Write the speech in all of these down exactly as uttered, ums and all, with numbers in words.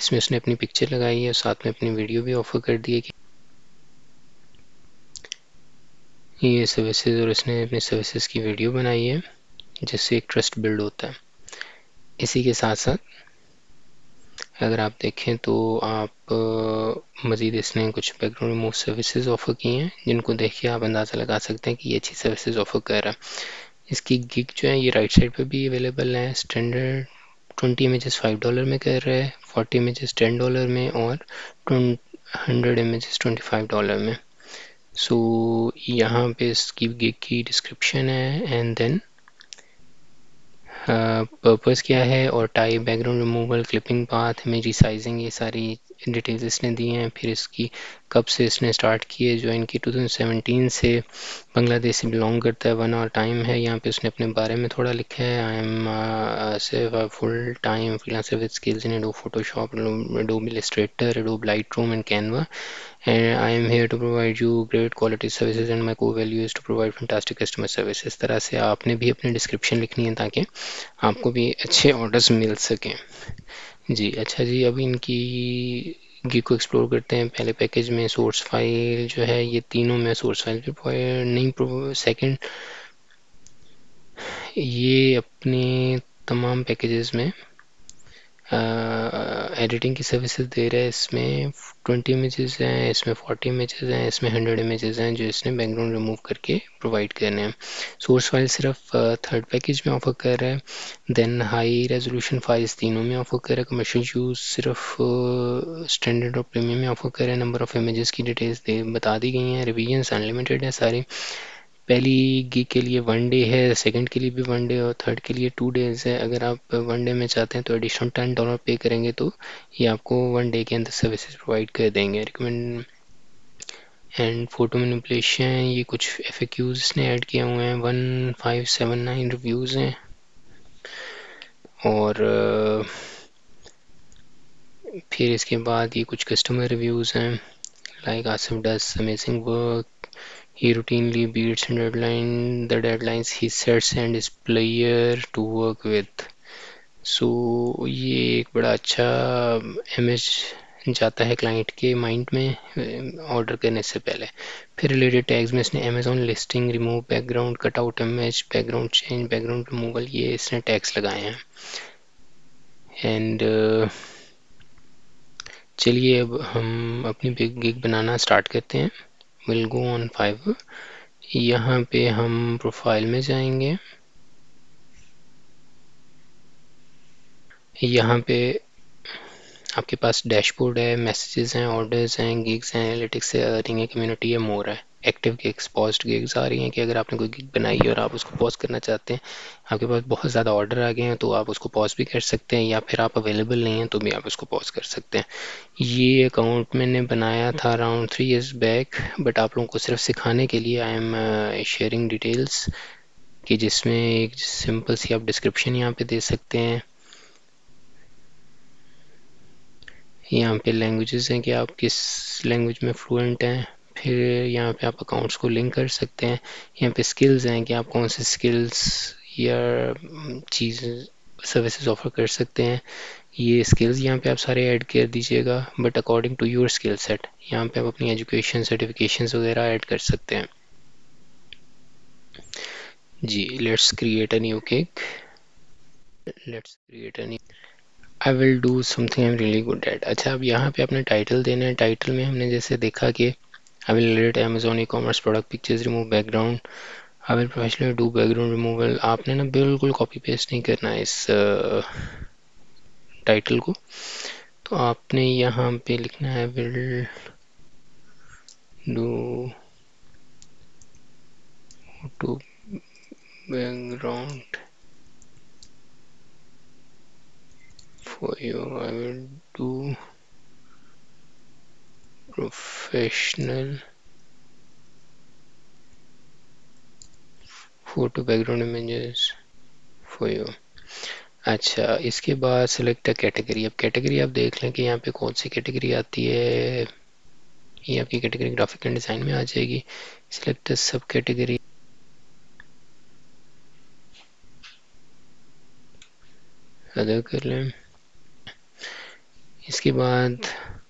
इसमें उसने अपनी पिक्चर लगाई है, साथ में अपनी वीडियो भी ऑफर कर दी है कि ये सर्विसेज, और उसने अपनी सर्विसेज की वीडियो बनाई है जिससे एक ट्रस्ट बिल्ड होता है। इसी के साथ साथ अगर आप देखें तो आप मज़ीद इसने कुछ बैकग्राउंड रिमूव सर्विसेज ऑफ़र की हैं जिनको देख के आप अंदाज़ा लगा सकते हैं कि ये अच्छी सर्विसेज ऑफ़र कर रहा है। इसकी गिग जो है ये राइट साइड पे भी अवेलेबल है। Standard twenty images five dollar में कर रहा है, फोर्टी इमेजेस टेन डॉलर में, और hundred images twenty five dollar में। सो so, यहाँ पे इसकी गिग की डिस्क्रिप्शन है, एंड देन पर्पस uh, क्या है, और type, background removal, clipping path, image resizing, ये सारी डिटेल्स इसने दी हैं। फिर इसकी कब से इसने स्टार्ट की है, जो इनकी टू थाउजेंड सेवेंटीन से बांग्लादेश से बिलोंग करता है। वन आवर टाइम है। यहाँ पे उसने अपने बारे में थोड़ा लिखा है, आई एम सिर्फ full time freelancer with skills in Adobe Photoshop, Adobe Illustrator, Adobe Lightroom and Canva, and I am here to provide you great quality services and my core value is to provide fantastic customer service। इस तरह से आपने भी अपनी description लिखनी है ताकि आपको भी अच्छे ऑर्डर्स मिल सकें जी। अच्छा जी, अभी इनकी गिग को एक्सप्लोर करते हैं। पहले पैकेज में सोर्स फाइल जो है, ये तीनों में सोर्स फाइल भी प्रोवाइड नहीं। सेकंड, ये अपने तमाम पैकेजेस में एडिटिंग की सर्विसेज दे रहा है। इसमें ट्वेंटी इमेजेस हैं, इसमें फोर्टी इमेजेस हैं, इसमें हंड्रेड इमेजेस हैं जो इसने बैकग्राउंड रिमूव करके प्रोवाइड करने हैं। सोर्स फाइल सिर्फ थर्ड पैकेज में ऑफर कर रहा है। देन हाई रेजोल्यूशन फाइल्स तीनों में ऑफर कर रहा है। कमर्शियल यूज़ सिर्फ स्टैंडर्ड और प्रीमियम में ऑफर कर रहा है। नंबर ऑफ इमेजेस की डिटेल्स दे बता दी गई हैं। रिवीजन्स अनलिमिटेड है सारी। पहली गिग के लिए वन डे है, सेकंड के लिए भी वन डे, और थर्ड के लिए टू डेज है। अगर आप वन डे में चाहते हैं तो एडिशनल टेन डॉलर पे करेंगे तो ये आपको वन डे के अंदर सर्विसेज प्रोवाइड कर देंगे। रिकमेंड एंड फोटो मैनिपुलेशन, ये कुछ एफ ए क्यूज इसने ऐड किए हुए हैं। One five seven nine reviews हैं, और फिर इसके बाद ये कुछ कस्टमर रिव्यूज़ हैं। Like Asif does amazing work, he routinely beats and deadline the deadlines he sets and is player to work with। So so, ये एक बड़ा अच्छा इमेज जाता है क्लाइंट के माइंड में ऑर्डर करने से पहले। फिर रिलेटेड टैग्स में इसने Amazon listing, remove background, cut out image, background change, background removal, ये इसने टैग्स लगाए हैं। एंड uh, चलिए अब हम अपनी बिग गिग बनाना स्टार्ट करते हैं। Will go on Fiverr. यहाँ पे हम प्रोफाइल में जाएंगे। यहाँ पे आपके पास डैशबोर्ड है, मैसेजेस हैं, ऑर्डर्स हैं, गिग्स हैं, एनालिटिक्स है, अर्निंग है, कम्युनिटी है, मोर है। एक्टिव गिग्स, पॉज्ड गिग्स आ रही हैं कि अगर आपने कोई गिग बनाई है और आप उसको पॉज करना चाहते हैं, आपके पास बहुत ज़्यादा ऑर्डर आ गए हैं, तो आप उसको पॉज भी कर सकते हैं, या फिर आप अवेलेबल नहीं हैं तो भी आप उसको पॉज कर सकते हैं। ये अकाउंट मैंने बनाया था around three years back, but आप लोगों को सिर्फ सिखाने के लिए आई एम शेयरिंग डिटेल्स, कि जिसमें एक सिंपल सी आप डिस्क्रिप्शन यहाँ पे दे सकते हैं। यहाँ पे लैंग्वेजेस हैं कि आप किस लैंग्वेज में फ्लुएंट हैं। फिर यहाँ पे आप अकाउंट्स को लिंक कर सकते हैं। यहाँ पे स्किल्स हैं कि आप कौन से स्किल्स या चीज़ सर्विसेज ऑफर कर सकते हैं। ये स्किल्स यहाँ पे आप सारे ऐड कर दीजिएगा, but according to your skill set. यहाँ पे आप अपनी एजुकेशन सर्टिफिकेशंस वगैरह ऐड कर सकते हैं जी। Let's create a new gig. Let's create a new I will do something I am really good at. अच्छा, अब यहाँ पे अपने टाइटल देना है। टाइटल में हमने जैसे देखा कि I will rate Amazon e commerce product pictures, remove background, I will professionally do background removal. आपने ना बिल्कुल कॉपी पेस्ट नहीं करना है इस टाइटल uh, को। तो आपने यहाँ पे लिखना है will do to background for you, I will do professional photo background images for you। अच्छा, इसके बाद सिलेक्ट अ कैटेगरी। अब कैटेगरी आप देख लें कि यहाँ पे कौन सी कैटेगरी आती है। ये आपकी कैटेगरी ग्राफिक एंड डिज़ाइन में आ जाएगी। सिलेक्ट सब कैटेगरी, अदर कर लें। इसके बाद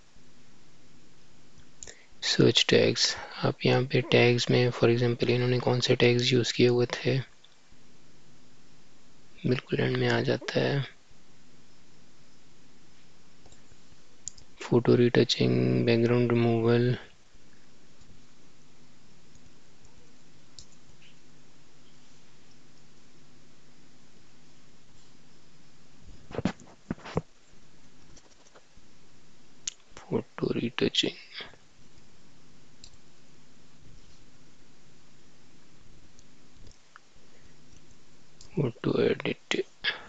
सर्च टैग्स, आप यहाँ पे टैग्स में फॉर एग्जांपल इन्होंने कौन से टैग्स यूज़ किए हुए थे, बिल्कुल एंड में आ जाता है। Photo retouching, background removal, photo retouching, photo edit,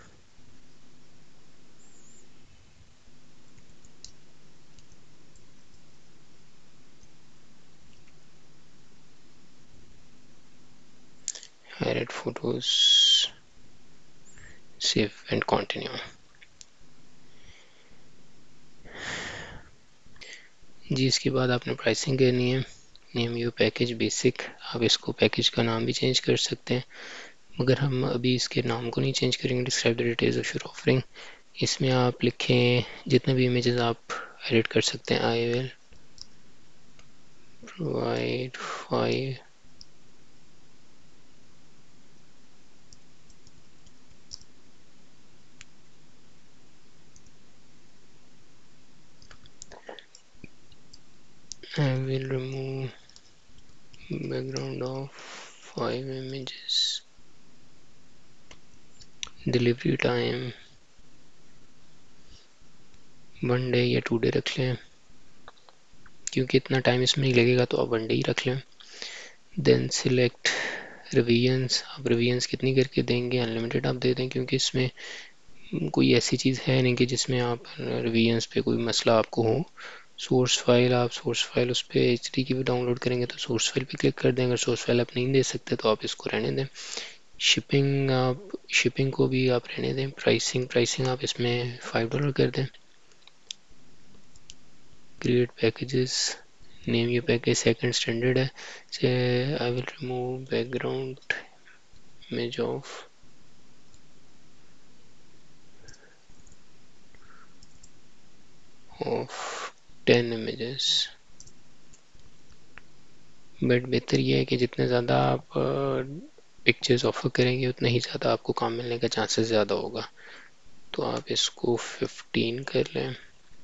highlight photos, save and continue. जी इसके बाद आपने प्राइसिंग करनी है। नेम यू पैकेज बेसिक, आप इसको पैकेज का नाम भी चेंज कर सकते हैं, मगर हम अभी इसके नाम को नहीं चेंज करेंगे। Describe the details of your offering, इसमें आप लिखें जितने भी इमेजेस आप एडिट कर सकते हैं। I will provide five I will remove background of five images. Delivery time one day या टू डे रख लें, क्योंकि इतना टाइम इसमें नहीं लगेगा तो आप वन डे ही रख लें। देन सिलेक्ट रिवीजन्स, आप रिवीजन्स कितनी करके देंगे, अनलिमिटेड आप दे दें, क्योंकि इसमें कोई ऐसी चीज़ है नहीं कि जिसमें आप रिवीजन्स पे कोई मसला आपको हो। सोर्स फाइल, आप सोर्स फाइल उस पर एच डी की भी डाउनलोड करेंगे तो सोर्स फाइल पे क्लिक कर दें। अगर सोर्स फाइल आप नहीं दे सकते तो आप इसको रहने दें। शिपिंग, आप शिपिंग को भी आप रहने दें। प्राइसिंग, प्राइसिंग आप इसमें फाइव डॉलर कर दें। Create packages, name your package, second standard है, से I will remove background image of of ten images. But बेहतर ये है कि जितने ज़्यादा आप पिक्चर्स ऑफर करेंगे उतना ही ज़्यादा आपको काम मिलने का चांसेस ज़्यादा होगा। तो आप इसको फिफ्टीन कर लें,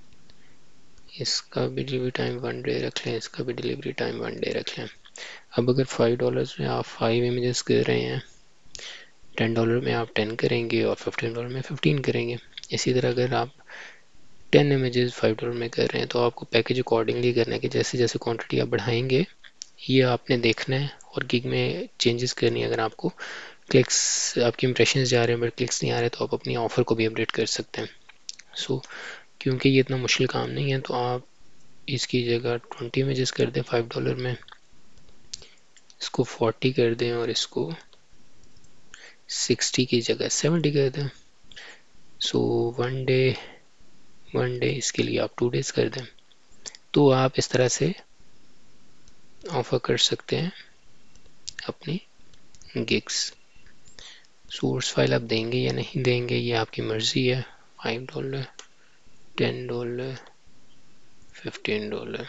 इसका भी डिलीवरी टाइम वन डे रख लें, इसका भी डिलीवरी टाइम वन डे रख लें। अब अगर फाइव डॉलर्स में आप फाइव इमेजेस कर रहे हैं, टेन डॉलर में आप टेन करेंगे और फिफ्टीन डॉलर में फिफ्टीन करेंगे। इसी तरह अगर आप टेन इमेजेस फाइव डॉलर में कर रहे हैं तो आपको पैकेज अकॉर्डिंगली करना है कि जैसे जैसे क्वांटिटी आप बढ़ाएंगे ये आपने देखना है और गिग में चेंजेस करनी है। अगर आपको क्लिक्स, आपके इंप्रेशन जा रहे हैं बट क्लिक्स नहीं आ रहे तो आप अपनी ऑफ़र को भी अपडेट कर सकते हैं। सो so, क्योंकि ये इतना मुश्किल काम नहीं है तो आप इसकी जगह ट्वेंटी इमेजेस कर दें फाइव डॉलर में, इसको फोर्टी कर दें और इसको सिक्सटी की जगह सेवेंटी कर दें। So one day one day इसके लिए आप टू डेज़ कर दें। तो आप इस तरह से ऑफ़र कर सकते हैं अपनी गिग्स। सोर्स फाइल आप देंगे या नहीं देंगे ये आपकी मर्ज़ी है। Five dollar, ten dollar, fifteen dollar.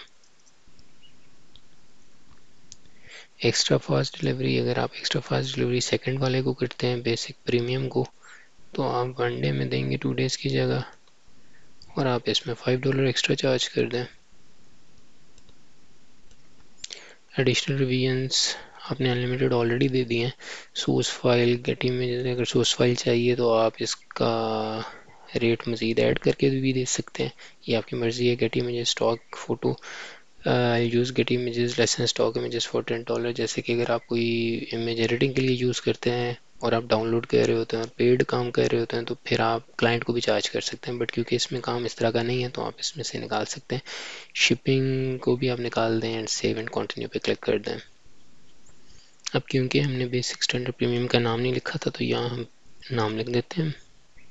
Extra fast delivery, अगर आप एक्स्ट्रा फास्ट डिलीवरी सेकंड वाले को करते हैं बेसिक प्रीमियम को तो आप वन डे में देंगे टू डेज़ की जगह और आप इसमें फाइव डॉलर एक्स्ट्रा चार्ज कर दें। एडिशनल रिवीजन्स आपने अनलिमिटेड ऑलरेडी दे दिए हैं। सोर्स फाइल, गेट इमेज, अगर सोर्स फाइल चाहिए तो आप इसका रेट मज़ीद ऐड करके भी दे सकते हैं, ये आपकी मर्ज़ी है। Get image, stock photo, use get images less than stock images for ten dollar. जैसे कि अगर आप कोई इमेज एडिटिंग के लिए यूज़ करते हैं और आप डाउनलोड कर रहे होते हैं और पेड काम कर रहे होते हैं तो फिर आप क्लाइंट को भी चार्ज कर सकते हैं, बट क्योंकि इसमें काम इस तरह का नहीं है तो आप इसमें से निकाल सकते हैं। शिपिंग को भी आप निकाल दें एंड सेव एंड कंटिन्यू पे क्लिक कर दें। अब क्योंकि हमने बेसिक स्टैंडर्ड प्रीमियम का नाम नहीं लिखा था तो यहाँ हम नाम लिख देते हैं।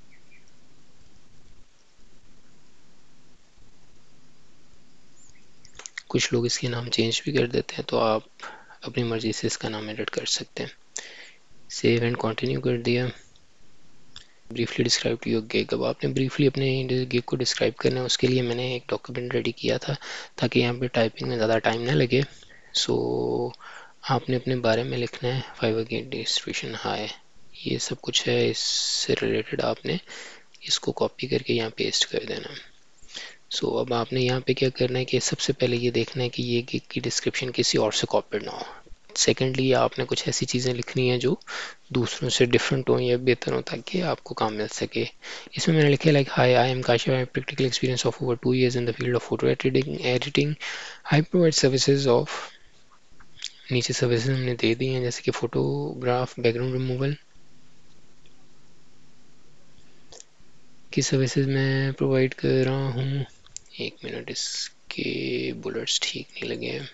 कुछ लोग इसके नाम चेंज भी कर देते हैं तो आप अपनी मर्ज़ी से इसका नाम एडिट कर सकते हैं। सेव एंड कंटिन्यू कर दिया। Briefly describe to your gig. अब आपने ब्रीफली अपने गिग को डिस्क्राइब करना है, उसके लिए मैंने एक डॉक्यूमेंट रेडी किया था ताकि यहाँ पे टाइपिंग में ज़्यादा टाइम ना लगे। सो so, आपने अपने बारे में लिखना है, फाइवर गेट डिस्ट्रीब्यूशन हाई, ये सब कुछ है, इससे रिलेटेड आपने इसको कॉपी करके यहाँ पेस्ट कर देना। सो so, अब आपने यहाँ पे क्या करना है कि सबसे पहले ये देखना है कि ये गिग की डिस्क्रिप्शन किसी और से कॉपीड ना हो। सेकेंडली आपने कुछ ऐसी चीज़ें लिखनी है जो दूसरों से डिफरेंट हो या बेहतर हो ताकि आपको काम मिल सके। इसमें मैंने लिखा है like hi, I am Kashif, I have practical experience of over two years in the field of photo editing editing I provide services of, नीचे सर्विसेज हमने दे दी हैं जैसे कि फोटोग्राफ, बैकग्राउंड रिमूवल की सर्विसेज मैं प्रोवाइड कर रहा हूँ। एक मिनट, इसके बुलेट्स ठीक नहीं लगे हैं।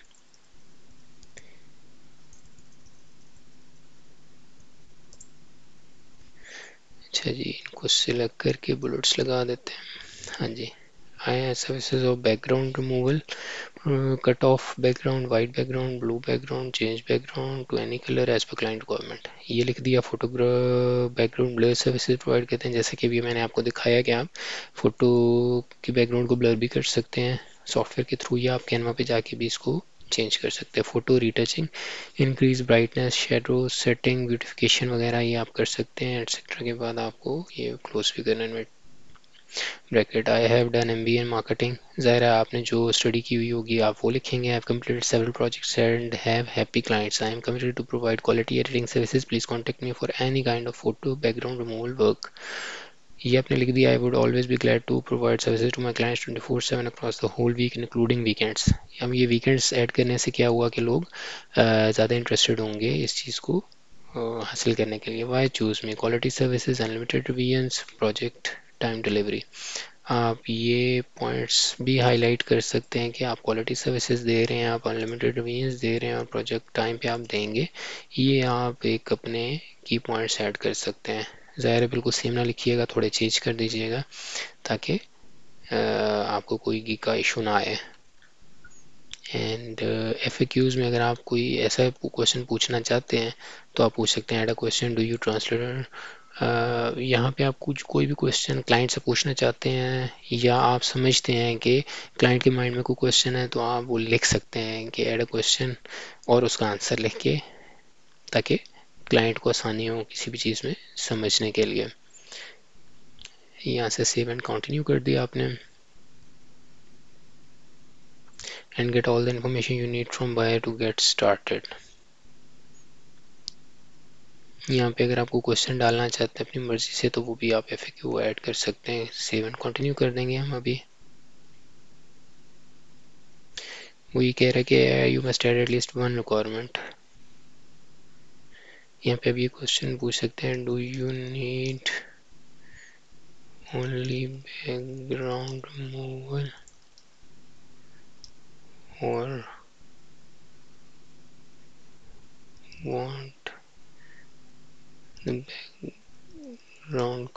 अच्छा जी, इनको सिलेक्ट करके बुलेट्स लगा देते हैं। हाँ जी, आई है services of background removal, cut of background, white background, blue background, change background to any colour as per client requirement, ये लिख दिया। Photograph background blur services provide करते हैं, जैसे कि अभी मैंने आपको दिखाया कि आप फोटो की बैकग्राउंड को ब्लर भी कर सकते हैं सॉफ्टवेयर के थ्रू, या आप कैनवा पे जाके भी इसको चेंज कर सकते हैं। Photo retouching, increase brightness, shadow setting, beautification वगैरह ये आप कर सकते हैं एटसेट्रा। के बाद आपको ये क्लोज भी करना है bracket. I have done M B A in marketing, ज़ाहिर है आपने जो स्टडी की हुई होगी आप वो लिखेंगे। I have completed several projects and have happy clients, I am committed to provide quality editing services, please contact me for any kind of photo background removal work, ये आपने लिख दिया। I would always be glad to provide services to my clients twenty four seven across the whole week including weekends. अब ये weekends add करने से क्या हुआ कि लोग ज़्यादा इंटरेस्टेड होंगे इस चीज़ को हासिल करने के लिए। Why choose me, quality services, unlimited revisions, project time delivery. आप ये पॉइंट्स भी हाईलाइट कर सकते हैं कि आप क्वालिटी सर्विसेज दे रहे हैं, आप अनलिमिटेड रिवीजन्स दे रहे हैं और प्रोजेक्ट टाइम पे आप देंगे, ये आप एक अपने की पॉइंट्स ऐड कर सकते हैं। ज़ाहिर है बिल्कुल सेम ना लिखिएगा, थोड़े चेंज कर दीजिएगा ताकि आपको कोई गी का इशू ना आए। एंड एफ ए क्यूज़ में अगर आप कोई ऐसा क्वेश्चन पूछना चाहते हैं तो आप पूछ सकते हैं add a question, do you translator. यहाँ पे आप कुछ कोई भी क्वेश्चन क्लाइंट से पूछना चाहते हैं या आप समझते हैं कि क्लाइंट के माइंड में कोई क्वेश्चन है तो आप वो लिख सकते हैं कि ऐड अ क्वेश्चन और उसका आंसर लिख के, ताकि क्लाइंट को आसानी हो किसी भी चीज़ में समझने के लिए। यहाँ से सेव एंड कंटिन्यू कर दिया आपने। And get all the information you need from buyer to get started. यहाँ पे अगर आपको क्वेश्चन डालना चाहते हैं अपनी मर्जी से तो वो भी आप एफ ए क्यू ऐड कर सकते हैं। सेव एंड कंटिन्यू कर देंगे हम। अभी वो ये कह रहा है कि you must add at least one requirement. यहाँ पे अब ये क्वेश्चन पूछ सकते हैं, do you need only background removal और want the background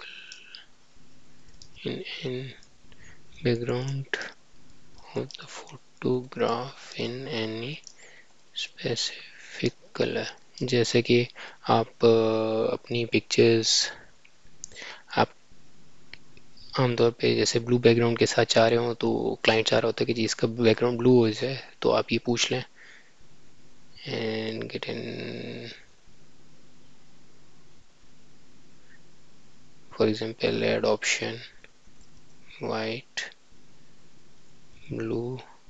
in, in background of the photograph in any specific color। जैसे कि आप अपनी पिक्चर्स आप आमतौर पे जैसे ब्लू बैकग्राउंड के साथ चाह रहे हो तो क्लाइंट चाह रहा होता है कि जी इसका बैकग्राउंड ब्लू हो जाए, तो आप ये पूछ लें। And get in for example add option white, blue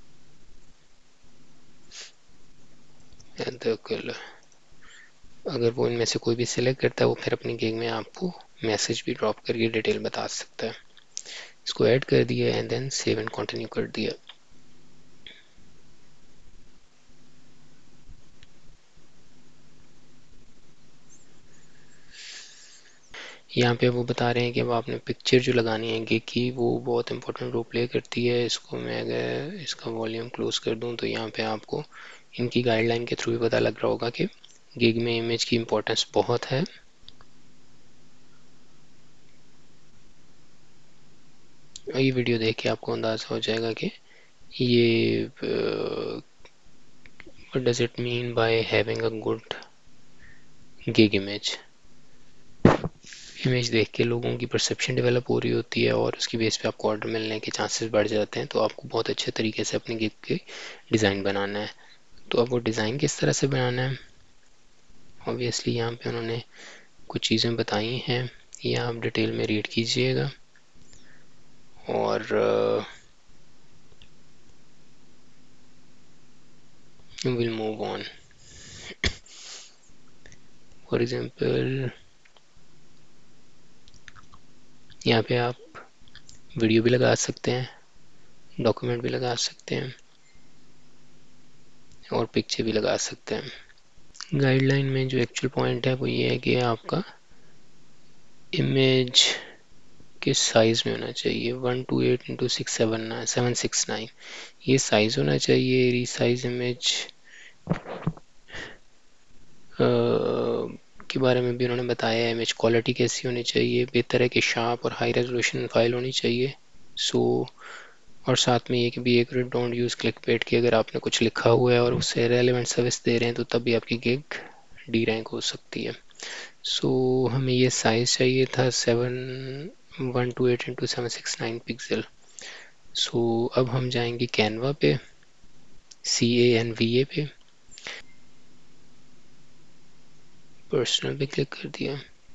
and the colour. अगर वो इनमें से कोई भी सिलेक्ट करता है वो फिर अपनी गिग में आपको मैसेज भी ड्रॉप करके डिटेल बता सकता है। इसको ऐड कर दिया and then save and continue कर दिया। यहाँ पे वो बता रहे हैं कि वो आपने पिक्चर जो लगानी है गिग की वो बहुत इंपॉर्टेंट रोल प्ले करती है। इसको मैं अगर इसका वॉल्यूम क्लोज कर दूँ तो यहाँ पे आपको इनकी गाइडलाइन के थ्रू भी पता लग रहा होगा कि गिग में इमेज की इम्पोर्टेंस बहुत है। ये वीडियो देख के आपको अंदाज़ा हो जाएगा कि ये what does it mean by having a good gig image. Image देख के लोगों की परसेप्शन डेवलप हो रही होती है और उसकी बेस पे आपको ऑर्डर मिलने के चांसेस बढ़ जाते हैं। तो आपको बहुत अच्छे तरीके से अपनी गिग की डिज़ाइन बनाना है। तो अब वो डिज़ाइन किस तरह से बनाना है, ऑब्वियसली यहाँ पे उन्होंने कुछ चीज़ें बताई हैं, ये आप डिटेल में रीड कीजिएगा। और will move on. For example यहाँ पे आप वीडियो भी लगा सकते हैं, डॉक्यूमेंट भी लगा सकते हैं और पिक्चर भी लगा सकते हैं। गाइडलाइन में जो एक्चुअल पॉइंट है वो ये है कि आपका इमेज किस साइज़ में होना चाहिए, one two eight into six seven seven six nine ये साइज़ होना चाहिए। रीसाइज इमेज के बारे में भी उन्होंने बताया है। इमेज क्वालिटी कैसी होनी चाहिए, बेहतर है कि शार्प और हाई रेजोल्यूशन फाइल होनी चाहिए। सो और साथ में ये कि भी एक डोंट यूज़ क्लिकबेट कि अगर आपने कुछ लिखा हुआ है और उससे रेलेवेंट सर्विस दे रहे हैं तो तब भी आपकी गिग डी रैंक हो सकती है। सो so, हमें ये साइज़ चाहिए था seven one two eight into seven six nine pixel. So अब हम जाएंगे कैनवा पे, सी ए एन वी ए पे, पर्सनल पे क्लिक कर दिया।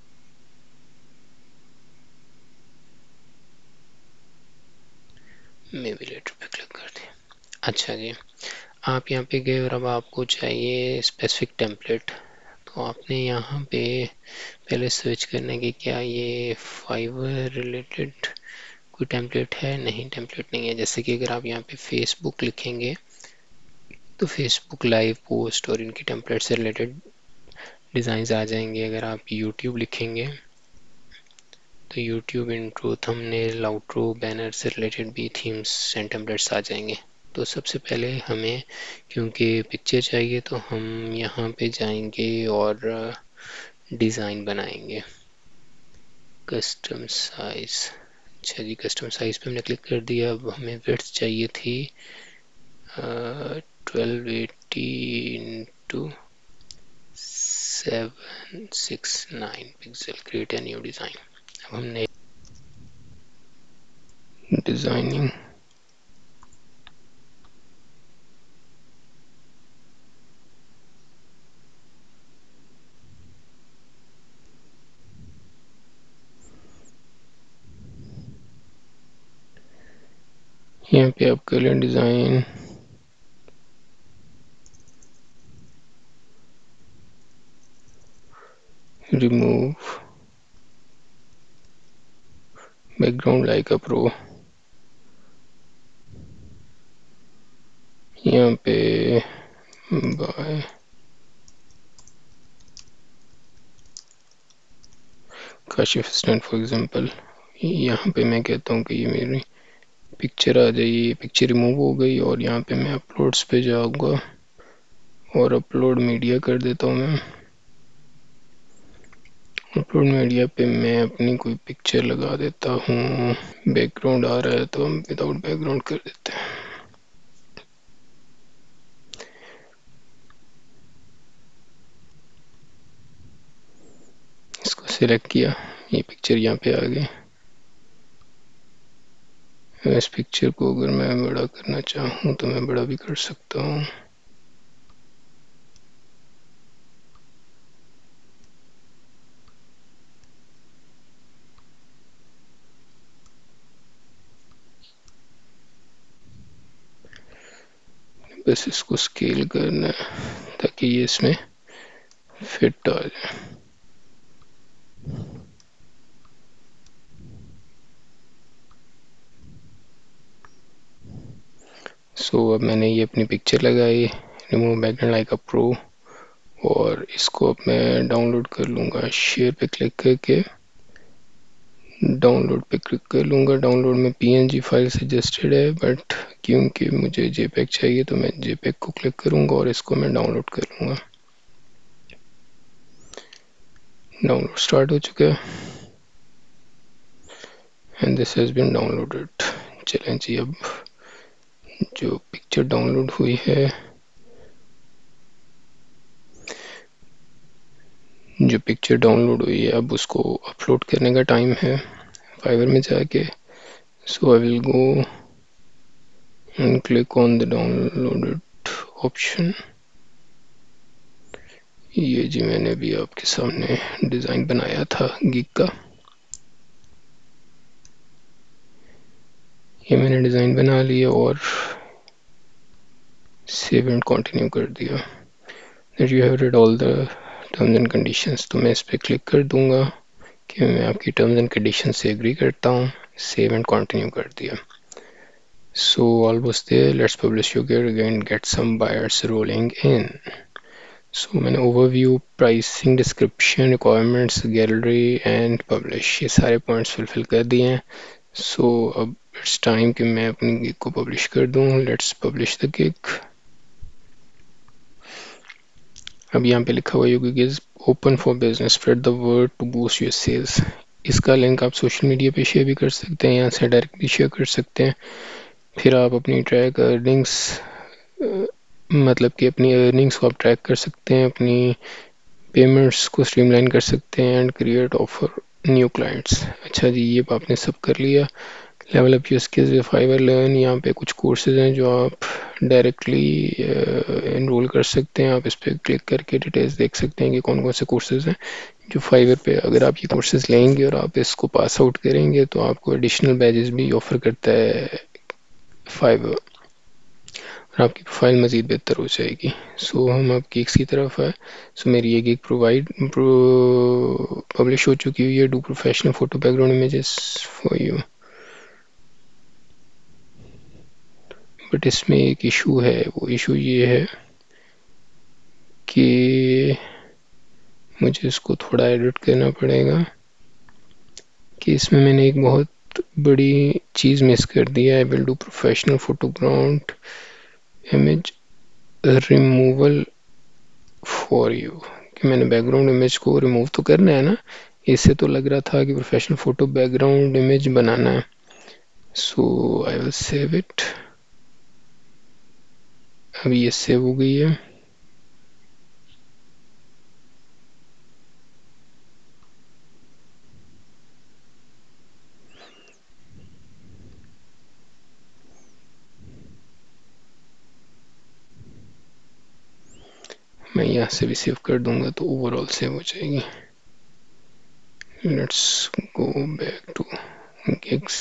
मे बी लेटर पे क्लिक कर दिया। अच्छा जी, आप यहाँ पे गए और अब आपको चाहिए स्पेसिफिक टेम्पलेट। तो आपने यहाँ पे पहले सर्च करने की क्या ये फाइवर रिलेटेड कोई टेम्पलेट है, नहीं टेम्पलेट नहीं है। जैसे कि अगर आप यहाँ पे फेसबुक लिखेंगे तो फेसबुक लाइव पोस्ट और इनकी टेम्पलेट से रिलेटेड डिज़ाइंस आ जाएंगे। अगर आप यूट्यूब लिखेंगे तो YouTube intro, thumbnail, outro, banner से रिलेटेड भी थीम्स एंड टेम्पलेट्स आ जाएंगे। तो सबसे पहले हमें क्योंकि पिक्चर चाहिए तो हम यहाँ पे जाएंगे और डिज़ाइन बनाएंगे। कस्टम साइज़, अच्छा जी कस्टम साइज़ पे हमने क्लिक कर दिया। अब हमें विड्थ चाहिए थी twelve eighty into seven six nine pixel. Create a new design. अब हमने डिज़ाइनिंग यहाँ पे आप colour design, remove background like a pro, यहाँ पे by Kashif stand for example. यहाँ पे मैं कहता हूँ कि ये मेरी पिक्चर आ जाइए, पिक्चर रिमूव हो गई और यहाँ पे मैं अपलोड्स पे जाऊँगा और अपलोड मीडिया कर देता हूँ। मैं अपलोड मीडिया पे मैं अपनी कोई पिक्चर लगा देता हूँ। बैकग्राउंड आ रहा है तो हम विदाउट बैकग्राउंड कर देते हैं। इसको सिलेक्ट किया, ये पिक्चर यहाँ पे आ गई। इस पिक्चर को अगर मैं बड़ा करना चाहूँ तो मैं बड़ा भी कर सकता हूँ। बस इसको स्केल करना है ताकि ये इसमें फिट आ जाए। सो so, अब मैंने ये अपनी पिक्चर लगाई, remove background like a pro, और इसको अब मैं डाउनलोड कर लूँगा। शेयर पे क्लिक करके डाउनलोड पे क्लिक कर लूँगा। डाउनलोड में पीएनजी फाइल सजेस्टेड है बट क्योंकि मुझे जेपेग चाहिए तो मैं जेपेग को क्लिक करूँगा और इसको मैं डाउनलोड कर लूँगा। डाउनलोड स्टार्ट हो चुका है and this has been downloaded. चलें जी, अब जो पिक्चर डाउनलोड हुई है जो पिक्चर डाउनलोड हुई है अब उसको अपलोड करने का टाइम है फाइवर में जाके। So I will go and click on the downloaded option. ये जी मैंने भी आपके सामने डिज़ाइन बनाया था गिग का। ये मैंने डिज़ाइन बना लिया और सेव एंड कंटिन्यू कर दिया। That you have read all the terms and conditions. तो मैं इस पर क्लिक कर दूंगा कि मैं आपकी टर्म्स एंड कंडीशन से एग्री करता हूँ। सेव एंड कंटिन्यू कर दिया। So almost there, let's publish your gig and get some buyers rolling in. So मैंने overview, pricing, description, requirements, gallery and publish ये सारे पॉइंट्स फुलफिल कर दिए हैं। सो so, अब इट्स टाइम कि मैं अपनी गिग को पब्लिश कर दूं। Let's publish the gig. अब यहाँ पे लिखा हुआ gig is open for business, spread the word to boost your sales. इसका लिंक आप सोशल मीडिया पे शेयर भी कर सकते हैं, यहाँ से डायरेक्ट भी शेयर कर सकते हैं। फिर आप अपनी ट्रैक अर्निंग्स, मतलब कि अपनी अर्निंग्स को आप ट्रैक कर सकते हैं, अपनी पेमेंट्स को स्ट्रीमलाइन कर सकते हैं and create offer new clients. अच्छा जी, ये आपने सब कर लिया। Level up your skills with Fiverr learn. यहाँ पे कुछ कोर्सेज हैं जो आप डायरेक्टली इनरोल कर सकते हैं। आप इस पर क्लिक करके डिटेल्स देख सकते हैं कि कौन कौन से कोर्सेज हैं जो फाइवर पे, अगर आप ये कोर्सेज लेंगे और आप इसको पास आउट करेंगे तो आपको एडिशनल बैजेस भी ऑफर करता है फाइवर और आपकी प्रोफाइल मज़ीद बेहतर हो जाएगी। सो so, हम अब गिग्स की तरफ है। सो so, मेरी ये गिग प्रोवाइड पब्लिश हो चुकी हुई है। Do professional photo background images for you. But इसमें एक इशू है। वो इशू ये है कि मुझे इसको थोड़ा एडिट करना पड़ेगा कि इसमें मैंने एक बहुत बड़ी चीज़ मिस कर दिया है। Will do professional photoground image removal for you, कि मैंने बैकग्राउंड इमेज को रिमूव तो करना है ना। इससे तो लग रहा था कि प्रोफेशनल फोटो बैकग्राउंड इमेज बनाना है। So I will save it. अभी ये सेव हो गई है। मैं यहाँ से भी सेव कर दूंगा तो ओवरऑल सेव हो जाएगी। Let's go back to gigs.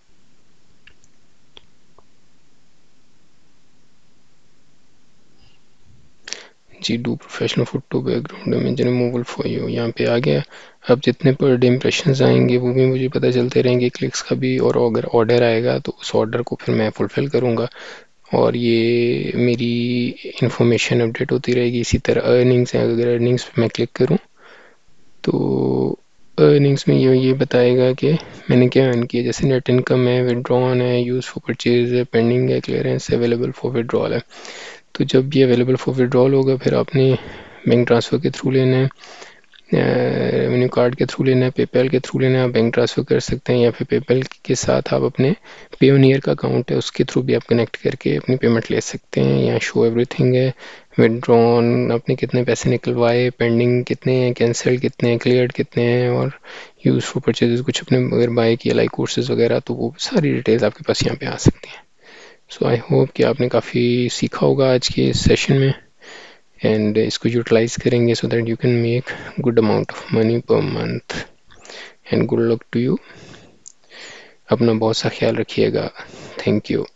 जी do professional photo background image removal for you, यहाँ पे आ गया। अब जितने पर डे इम्प्रेशन आएंगे वो भी मुझे पता चलते रहेंगे, क्लिक्स का भी, और अगर ऑर्डर आएगा तो उस ऑर्डर को फिर मैं फुलफिल करूँगा और ये मेरी इंफॉर्मेशन अपडेट होती रहेगी। इसी तरह अर्निंग्स हैं, अगर अर्निंग्स पे मैं क्लिक करूँ तो अर्निंग्स में ये ये बताएगा कि मैंने क्या अर्न किया। जैसे नेट इनकम है, विड्रॉन है, यूज़ फॉर परचेज है, पेंडिंग है, क्लियरेंस, अवेलेबल फॉर विड्रॉल है। तो जब ये अवेलेबल फॉर विड्रॉल होगा फिर आपने बैंक ट्रांसफ़र के थ्रू लेना है, रेवेन्यू कार्ड के थ्रू लेना है, पेपैल के थ्रू लेना है। आप बैंक ट्रांसफ़र कर सकते हैं या फिर पेपैल के साथ आप अपने पेयोनियर का अकाउंट है उसके थ्रू भी आप कनेक्ट करके अपनी पेमेंट ले सकते हैं। यहाँ शो एवरीथिंग है, विड्रॉन, आपने कितने पैसे निकलवाए, पेंडिंग कितने हैं, कैंसिल्ड कितने हैं, क्लियर्ड कितने हैं, और यूज़ फॉर परचेजेस कुछ अपने अगर बाय किया लाइक कोर्सेज वगैरह, तो वो सारी डिटेल्स आपके पास यहाँ पे आ सकती हैं। सो आई होप कि आपने काफ़ी सीखा होगा आज के इस सेशन में एंड इसको यूटिलाइज करेंगे so that you can make good amount of money per month. And good luck to you. अपना बहुत सा ख्याल रखिएगा। Thank you.